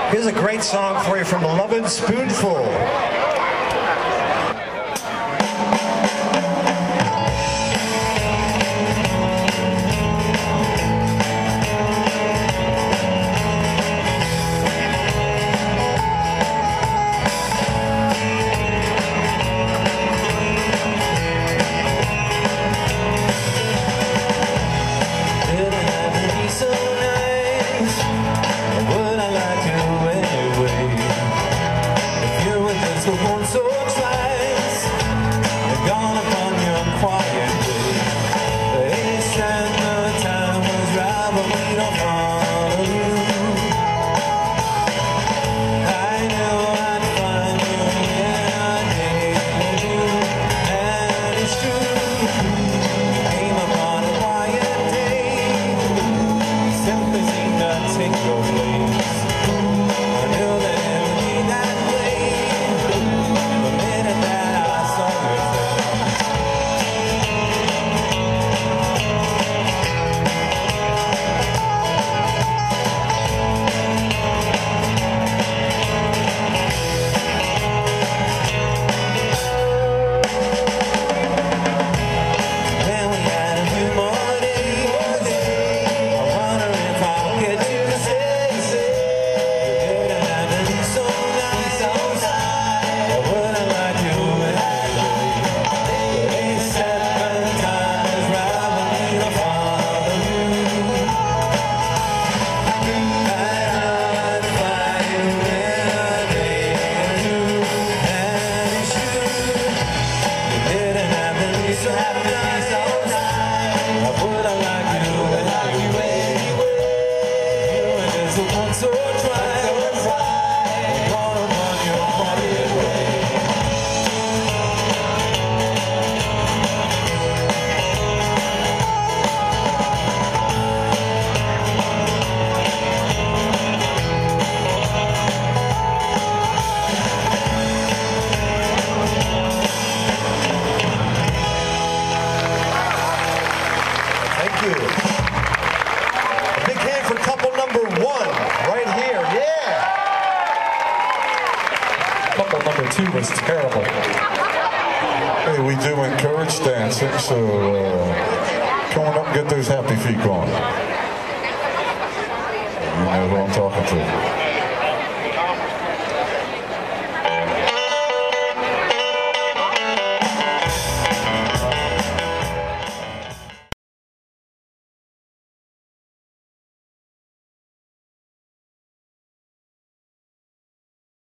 Here's a great song for you from Lovin Spoonful. Number 2 was terrible. Hey, we do encourage dancing, so come on up and get those happy feet going. You know who I'm talking to.